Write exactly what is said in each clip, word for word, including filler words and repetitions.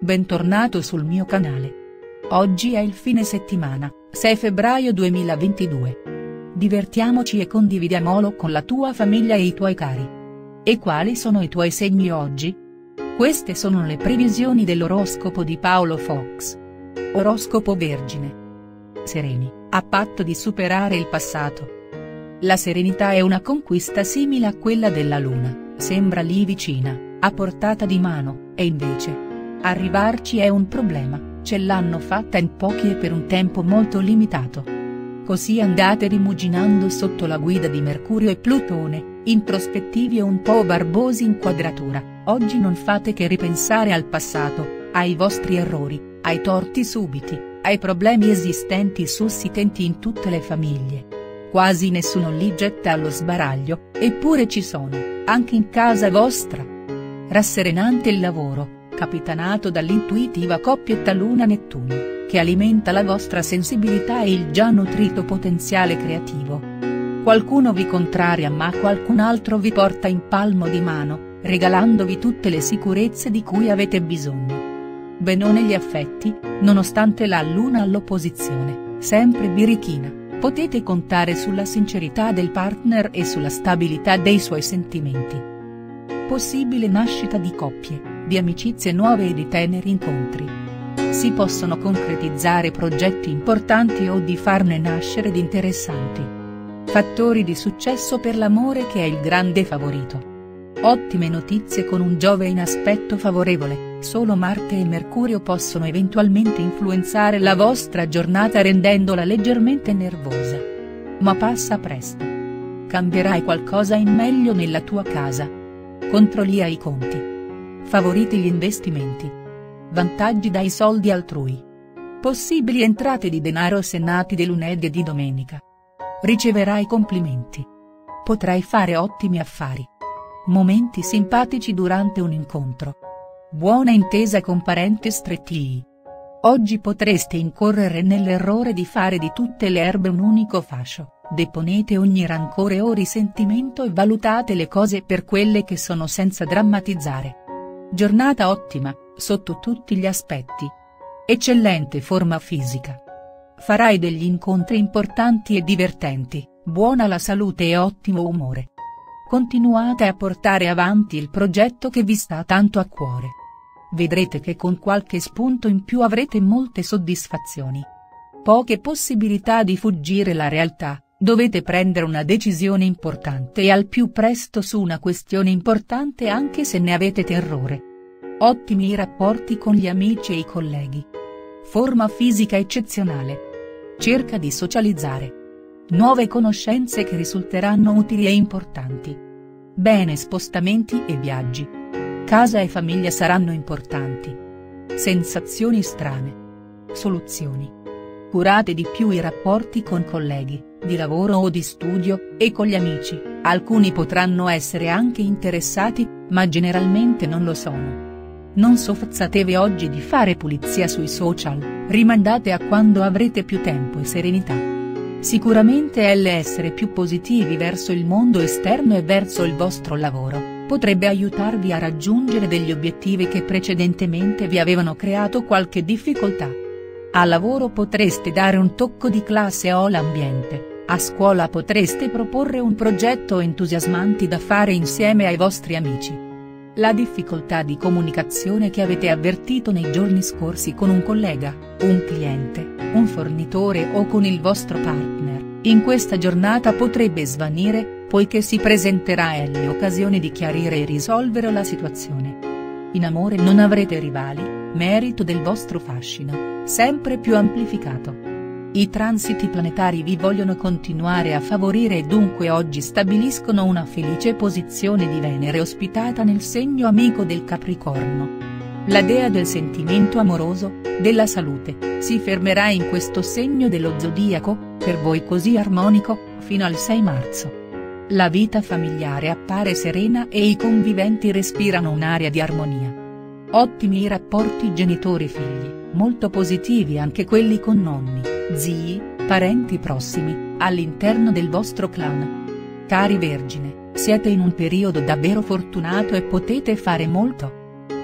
bentornato sul mio canale. Oggi è il fine settimana, sei febbraio duemilaventidue. Divertiamoci e condividiamolo con la tua famiglia e i tuoi cari. E quali sono i tuoi segni oggi? Queste sono le previsioni dell'oroscopo di Paolo Fox. Oroscopo Vergine. Sereni, a patto di superare il passato. La serenità è una conquista simile a quella della luna, sembra lì vicina, a portata di mano, e invece arrivarci è un problema, ce l'hanno fatta in pochi e per un tempo molto limitato. Così andate rimuginando sotto la guida di Mercurio e Plutone, introspettivi e un po' barbosi in quadratura. Oggi non fate che ripensare al passato, ai vostri errori, ai torti subiti, ai problemi esistenti sussistenti in tutte le famiglie. Quasi nessuno li getta allo sbaraglio, eppure ci sono, anche in casa vostra. Rasserenante il lavoro, capitanato dall'intuitiva coppietta Luna-Nettuno, che alimenta la vostra sensibilità e il già nutrito potenziale creativo. Qualcuno vi contraria ma qualcun altro vi porta in palmo di mano, regalandovi tutte le sicurezze di cui avete bisogno. Benone gli affetti, nonostante la luna all'opposizione, sempre birichina, potete contare sulla sincerità del partner e sulla stabilità dei suoi sentimenti. Possibile nascita di coppie, di amicizie nuove e di teneri incontri. Si possono concretizzare progetti importanti o di farne nascere di interessanti. Fattori di successo per l'amore che è il grande favorito. Ottime notizie con un Giove in aspetto favorevole, solo Marte e Mercurio possono eventualmente influenzare la vostra giornata rendendola leggermente nervosa. Ma passa presto. Cambierai qualcosa in meglio nella tua casa. Controllia i conti. Favorite gli investimenti. Vantaggi dai soldi altrui. Possibili entrate di denaro se nati di lunedì e di domenica. Riceverai complimenti. Potrai fare ottimi affari. Momenti simpatici durante un incontro. Buona intesa con parenti stretti. Oggi potreste incorrere nell'errore di fare di tutte le erbe un unico fascio. Deponete ogni rancore o risentimento e valutate le cose per quelle che sono senza drammatizzare. Giornata ottima, sotto tutti gli aspetti. Eccellente forma fisica. Farai degli incontri importanti e divertenti, buona la salute e ottimo umore. Continuate a portare avanti il progetto che vi sta tanto a cuore. Vedrete che con qualche spunto in più avrete molte soddisfazioni. Poche possibilità di fuggire la realtà. Dovete prendere una decisione importante e al più presto su una questione importante anche se ne avete terrore. Ottimi i rapporti con gli amici e i colleghi. Forma fisica eccezionale. Cerca di socializzare. Nuove conoscenze che risulteranno utili e importanti. Bene spostamenti e viaggi. Casa e famiglia saranno importanti. Sensazioni strane. Soluzioni. Curate di più i rapporti con colleghi, di lavoro o di studio, e con gli amici, alcuni potranno essere anche interessati, ma generalmente non lo sono. Non soffermatevi oggi di fare pulizia sui social, rimandate a quando avrete più tempo e serenità. Sicuramente l'essere più positivi verso il mondo esterno e verso il vostro lavoro, potrebbe aiutarvi a raggiungere degli obiettivi che precedentemente vi avevano creato qualche difficoltà. Al lavoro potreste dare un tocco di classe all'ambiente, a scuola potreste proporre un progetto entusiasmante da fare insieme ai vostri amici. La difficoltà di comunicazione che avete avvertito nei giorni scorsi con un collega, un cliente, un fornitore o con il vostro partner, in questa giornata potrebbe svanire, poiché si presenterà l'occasione di chiarire e risolvere la situazione. In amore non avrete rivali, merito del vostro fascino, sempre più amplificato. I transiti planetari vi vogliono continuare a favorire e dunque oggi stabiliscono una felice posizione di Venere ospitata nel segno amico del Capricorno. La dea del sentimento amoroso, della salute, si fermerà in questo segno dello zodiaco, per voi così armonico, fino al sei marzo. La vita familiare appare serena e i conviventi respirano un'aria di armonia. Ottimi i rapporti genitori-figli, molto positivi anche quelli con nonni, zii, parenti prossimi, all'interno del vostro clan. Cari Vergine, siete in un periodo davvero fortunato e potete fare molto.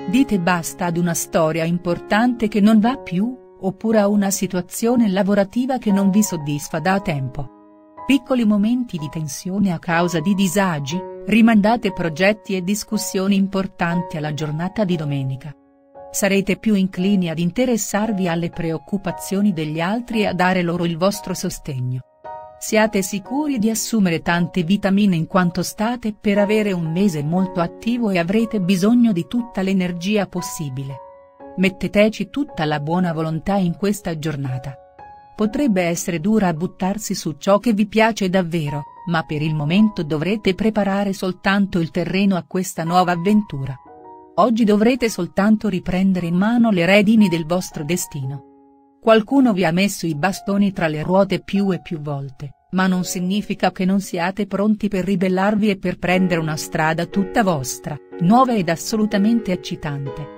Dite basta ad una storia importante che non va più, oppure a una situazione lavorativa che non vi soddisfa da tempo. Piccoli momenti di tensione a causa di disagi, rimandate progetti e discussioni importanti alla giornata di domenica. Sarete più inclini ad interessarvi alle preoccupazioni degli altri e a dare loro il vostro sostegno. Siate sicuri di assumere tante vitamine in quanto state per avere un mese molto attivo e avrete bisogno di tutta l'energia possibile. Metteteci tutta la buona volontà in questa giornata. Potrebbe essere dura a buttarsi su ciò che vi piace davvero, ma per il momento dovrete preparare soltanto il terreno a questa nuova avventura. Oggi dovrete soltanto riprendere in mano le redini del vostro destino. Qualcuno vi ha messo i bastoni tra le ruote più e più volte, ma non significa che non siate pronti per ribellarvi e per prendere una strada tutta vostra, nuova ed assolutamente eccitante.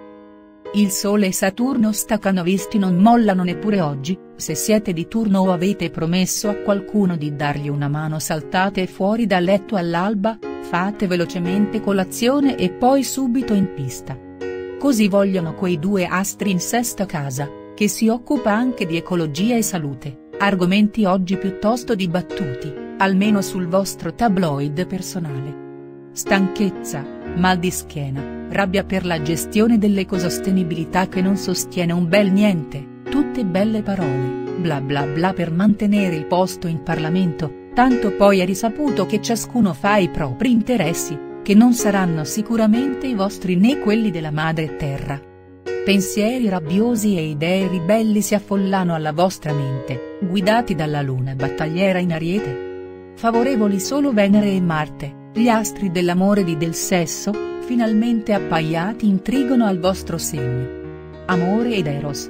Il Sole e Saturno stacanovisti non mollano neppure oggi, se siete di turno o avete promesso a qualcuno di dargli una mano saltate fuori dal letto all'alba, fate velocemente colazione e poi subito in pista. Così vogliono quei due astri in sesta casa, che si occupa anche di ecologia e salute, argomenti oggi piuttosto dibattuti, almeno sul vostro tabloid personale. Stanchezza, mal di schiena, rabbia per la gestione dell'ecosostenibilità che non sostiene un bel niente, tutte belle parole, bla bla bla per mantenere il posto in Parlamento, tanto poi è risaputo che ciascuno fa i propri interessi, che non saranno sicuramente i vostri né quelli della madre terra. Pensieri rabbiosi e idee ribelli si affollano alla vostra mente, guidati dalla luna battagliera in Ariete. Favorevoli solo Venere e Marte, gli astri dell'amore e del sesso, finalmente appaiati intrigano al vostro segno. Amore ed Eros.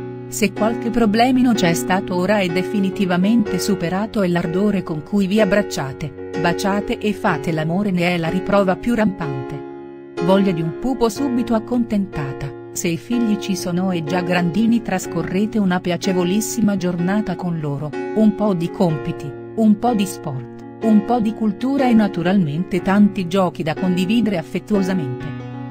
Se qualche problemino c'è stato ora è definitivamente superato e l'ardore con cui vi abbracciate, baciate e fate l'amore ne è la riprova più rampante. Voglia di un pupo subito accontentata, se i figli ci sono e già grandini trascorrete una piacevolissima giornata con loro, un po' di compiti, un po' di sport, un po' di cultura e naturalmente tanti giochi da condividere affettuosamente.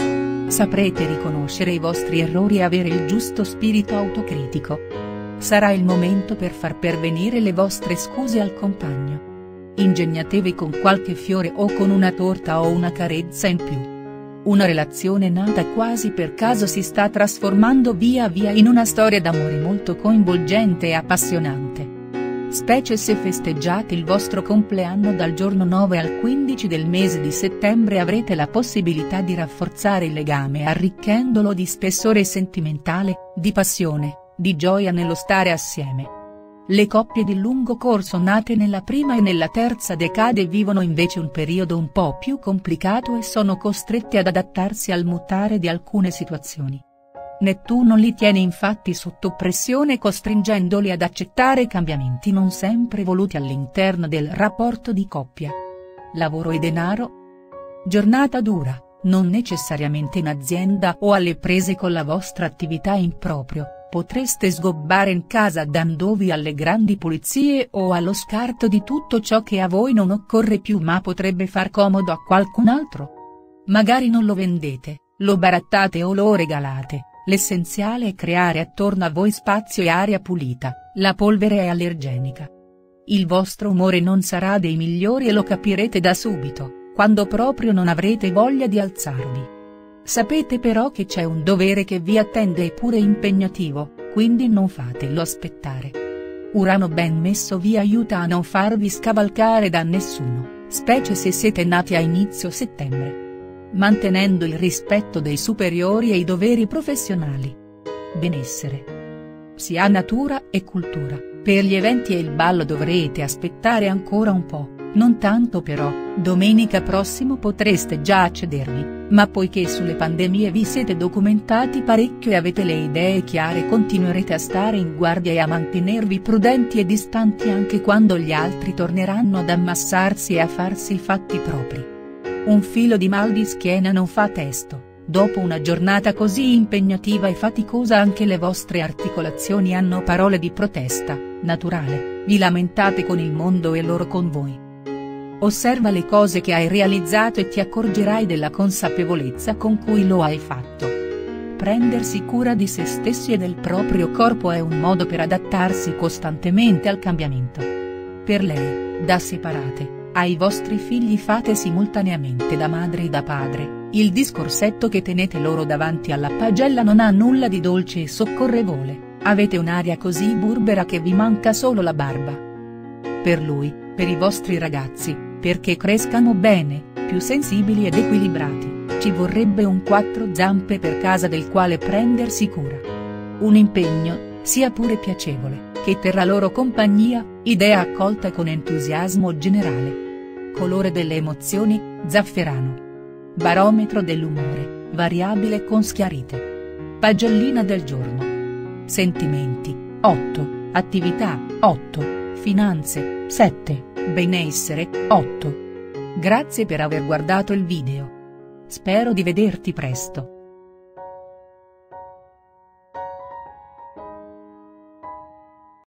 Saprete riconoscere i vostri errori e avere il giusto spirito autocritico. Sarà il momento per far pervenire le vostre scuse al compagno. Ingegnatevi con qualche fiore o con una torta o una carezza in più. Una relazione nata quasi per caso si sta trasformando via via in una storia d'amore molto coinvolgente e appassionante. Specie se festeggiate il vostro compleanno dal giorno nove al quindici del mese di settembre avrete la possibilità di rafforzare il legame arricchendolo di spessore sentimentale, di passione, di gioia nello stare assieme. Le coppie di lungo corso nate nella prima e nella terza decade vivono invece un periodo un po' più complicato e sono costrette ad adattarsi al mutare di alcune situazioni. Nettuno li tiene infatti sotto pressione costringendoli ad accettare cambiamenti non sempre voluti all'interno del rapporto di coppia. Lavoro e denaro? Giornata dura, non necessariamente in azienda o alle prese con la vostra attività in proprio, potreste sgobbare in casa dandovi alle grandi pulizie o allo scarto di tutto ciò che a voi non occorre più ma potrebbe far comodo a qualcun altro. Magari non lo vendete, lo barattate o lo regalate. L'essenziale è creare attorno a voi spazio e aria pulita, la polvere è allergenica. Il vostro umore non sarà dei migliori e lo capirete da subito, quando proprio non avrete voglia di alzarvi. Sapete però che c'è un dovere che vi attende eppure impegnativo, quindi non fatelo aspettare. Urano ben messo vi aiuta a non farvi scavalcare da nessuno, specie se siete nati a inizio settembre. Mantenendo il rispetto dei superiori e i doveri professionali. Benessere. Si ha natura e cultura, per gli eventi e il ballo dovrete aspettare ancora un po', non tanto però, domenica prossimo potreste già accedervi, ma poiché sulle pandemie vi siete documentati parecchio e avete le idee chiare continuerete a stare in guardia e a mantenervi prudenti e distanti anche quando gli altri torneranno ad ammassarsi e a farsi i fatti propri. Un filo di mal di schiena non fa testo, dopo una giornata così impegnativa e faticosa anche le vostre articolazioni hanno parole di protesta, naturale, vi lamentate con il mondo e loro con voi. Osserva le cose che hai realizzato e ti accorgerai della consapevolezza con cui lo hai fatto. Prendersi cura di se stessi e del proprio corpo è un modo per adattarsi costantemente al cambiamento. Per lei, da separate, ai vostri figli fate simultaneamente da madre e da padre, il discorsetto che tenete loro davanti alla pagella non ha nulla di dolce e soccorrevole, avete un'aria così burbera che vi manca solo la barba. Per lui, per i vostri ragazzi, perché crescano bene, più sensibili ed equilibrati, ci vorrebbe un quattro zampe per casa del quale prendersi cura. Un impegno, sia pure piacevole, che terrà loro compagnia, idea accolta con entusiasmo generale. Colore delle emozioni, zafferano. Barometro dell'umore, variabile con schiarite. Pagellina del giorno. Sentimenti, otto, attività, otto, finanze, sette, benessere, otto. Grazie per aver guardato il video. Spero di vederti presto.